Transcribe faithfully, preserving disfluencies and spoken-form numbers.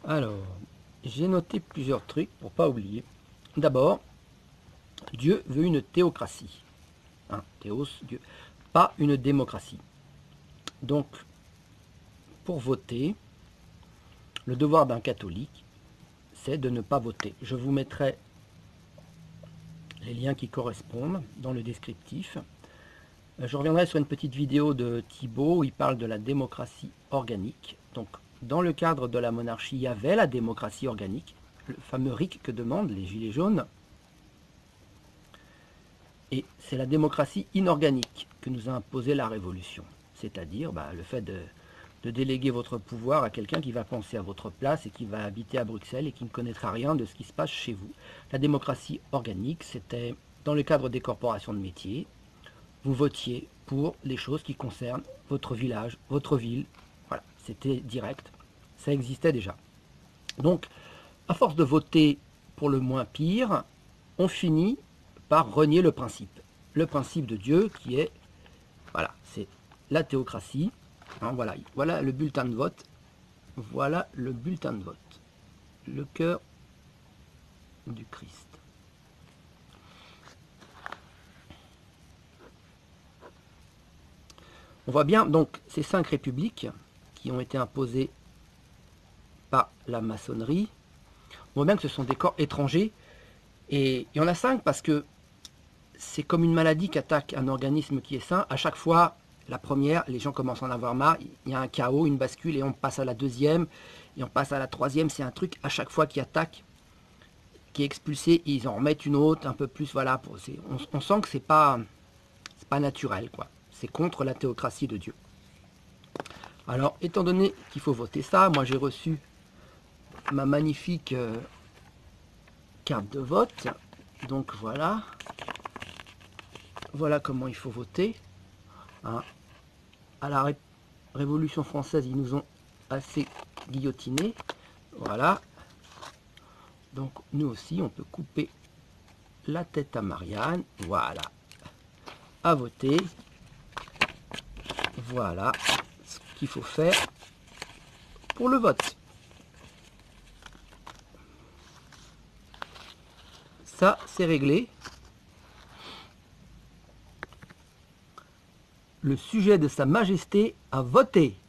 Alors, j'ai noté plusieurs trucs pour pas oublier. D'abord, Dieu veut une théocratie. Hein, théos, Dieu. Pas une démocratie. Donc, pour voter, le devoir d'un catholique, c'est de ne pas voter. Je vous mettrai les liens qui correspondent dans le descriptif. Je reviendrai sur une petite vidéo de Thibault où il parle de la démocratie organique. Donc, dans le cadre de la monarchie, il y avait la démocratie organique, le fameux R I C que demandent les Gilets jaunes. Et c'est la démocratie inorganique que nous a imposé la Révolution. C'est-à-dire bah, le fait de, de déléguer votre pouvoir à quelqu'un qui va penser à votre place et qui va habiter à Bruxelles et qui ne connaîtra rien de ce qui se passe chez vous. La démocratie organique, c'était dans le cadre des corporations de métiers. Vous votiez pour les choses qui concernent votre village, votre ville. Voilà, c'était direct. Ça existait déjà. Donc, à force de voter pour le moins pire, on finit par renier le principe. Le principe de Dieu qui est, voilà, c'est la théocratie. Hein, voilà, voilà le bulletin de vote. Voilà le bulletin de vote. Le cœur du Christ. On voit bien donc ces cinq républiques qui ont été imposées par la maçonnerie. On voit bien que ce sont des corps étrangers. Et il y en a cinq parce que c'est comme une maladie qui attaque un organisme qui est sain. À chaque fois, la première, les gens commencent à en avoir marre. Il y a un chaos, une bascule, et on passe à la deuxième, et on passe à la troisième. C'est un truc à chaque fois qui attaque, qui est expulsé, et ils en remettent une autre, un peu plus. Voilà, pour, on, on sent que c'est pas, c'est pas naturel, quoi. C'est contre la théocratie de Dieu. Alors, étant donné qu'il faut voter ça, moi j'ai reçu ma magnifique euh, carte de vote. Donc voilà. Voilà comment il faut voter. Hein. À la Ré Révolution française, ils nous ont assez guillotinés. Voilà. Donc nous aussi, on peut couper la tête à Marianne. Voilà. À voter. Voilà ce qu'il faut faire pour le vote. Ça, c'est réglé. Le sujet de Sa Majesté a voté.